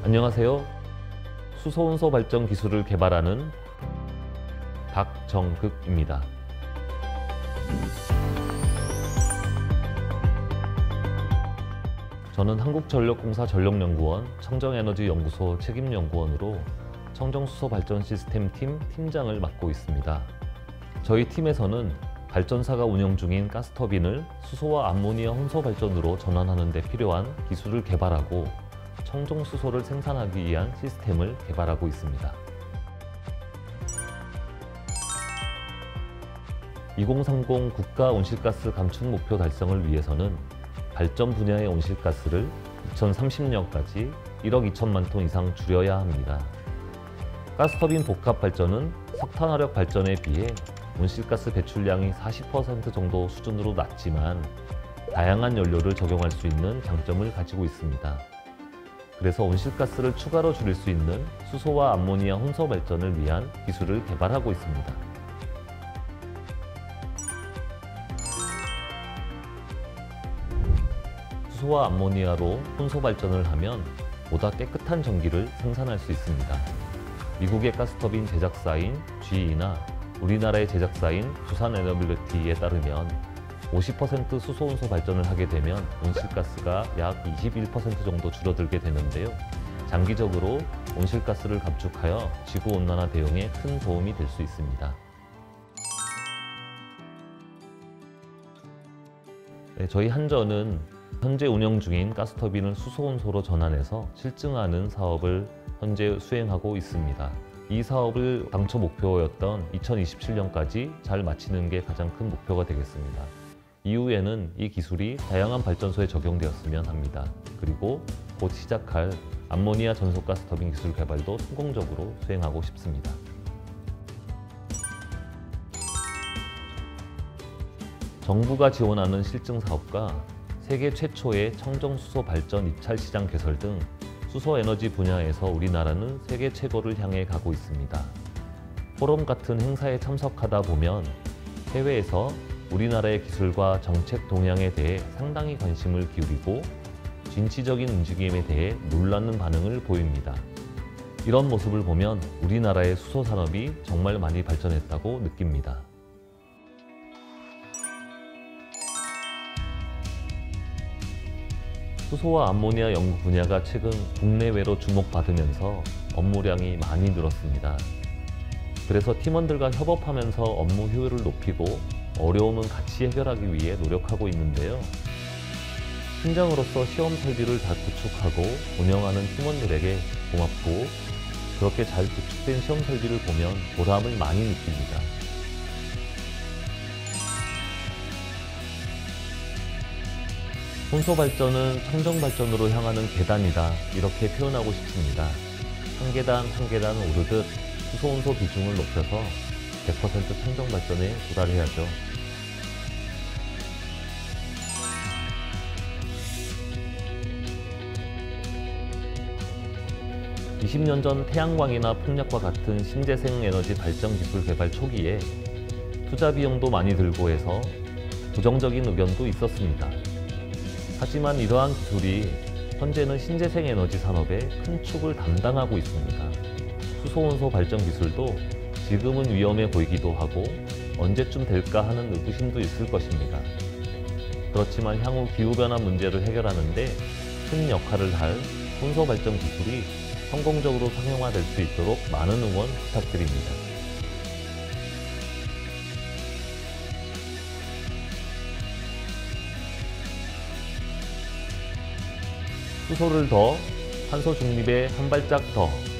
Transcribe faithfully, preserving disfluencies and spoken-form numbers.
안녕하세요. 수소온소 발전 기술을 개발하는 박정극입니다. 저는 한국전력공사 전력연구원 청정에너지연구소 책임연구원으로 청정수소 발전 시스템 팀 팀장을 맡고 있습니다. 저희 팀에서는 발전사가 운영 중인 가스터빈을 수소와 암모니아 혼소 발전으로 전환하는 데 필요한 기술을 개발하고 청정수소를 생산하기 위한 시스템을 개발하고 있습니다. 이공삼공 국가 온실가스 감축 목표 달성을 위해서는 발전 분야의 온실가스를 이천삼십 년까지 일억 이천만 톤 이상 줄여야 합니다. 가스터빈 복합 발전은 석탄화력 발전에 비해 온실가스 배출량이 사십 퍼센트 정도 수준으로 낮지만 다양한 연료를 적용할 수 있는 장점을 가지고 있습니다. 그래서 온실가스를 추가로 줄일 수 있는 수소와 암모니아 혼소 발전을 위한 기술을 개발하고 있습니다. 수소와 암모니아로 혼소 발전을 하면 보다 깨끗한 전기를 생산할 수 있습니다. 미국의 가스터빈 제작사인 지이나 우리나라의 제작사인 두산에너빌리티에 따르면 오십 퍼센트 수소온소 발전을 하게 되면 온실가스가 약 이십일 퍼센트 정도 줄어들게 되는데요. 장기적으로 온실가스를 감축하여 지구온난화 대응에 큰 도움이 될 수 있습니다. 네, 저희 한전은 현재 운영 중인 가스터빈을 수소온소로 전환해서 실증하는 사업을 현재 수행하고 있습니다. 이 사업을 당초 목표였던 이천이십칠 년까지 잘 마치는 게 가장 큰 목표가 되겠습니다. 이후에는 이 기술이 다양한 발전소에 적용되었으면 합니다. 그리고 곧 시작할 암모니아 전속 가스터빈 기술 개발도 성공적으로 수행하고 싶습니다. 정부가 지원하는 실증 사업과 세계 최초의 청정수소 발전 입찰 시장 개설 등 수소에너지 분야에서 우리나라는 세계 최고를 향해 가고 있습니다. 포럼 같은 행사에 참석하다 보면 해외에서 우리나라의 기술과 정책 동향에 대해 상당히 관심을 기울이고 진취적인 움직임에 대해 놀라는 반응을 보입니다. 이런 모습을 보면 우리나라의 수소 산업이 정말 많이 발전했다고 느낍니다. 수소와 암모니아 연구 분야가 최근 국내외로 주목받으면서 업무량이 많이 늘었습니다. 그래서 팀원들과 협업하면서 업무 효율을 높이고 어려움은 같이 해결하기 위해 노력하고 있는데요. 팀장으로서 시험 설비를 잘 구축하고 운영하는 팀원들에게 고맙고 그렇게 잘 구축된 시험 설비를 보면 보람을 많이 느낍니다. 혼소 발전은 청정 발전으로 향하는 계단이다, 이렇게 표현하고 싶습니다. 한 계단 한 계단 오르듯 수소온소 비중을 높여서 백 퍼센트 청정 발전에 도달해야죠. 이십 년 전 태양광이나 풍력과 같은 신재생 에너지 발전 기술 개발 초기에 투자 비용도 많이 들고 해서 부정적인 의견도 있었습니다. 하지만 이러한 기술이 현재는 신재생 에너지 산업의 큰 축을 담당하고 있습니다. 수소온소 발전 기술도 지금은 위험해 보이기도 하고 언제쯤 될까 하는 의구심도 있을 것입니다. 그렇지만 향후 기후변화 문제를 해결하는 데 큰 역할을 할 혼소 발전 기술이 성공적으로 상용화될 수 있도록 많은 응원 부탁드립니다. 수소를 더, 탄소 중립에 한 발짝 더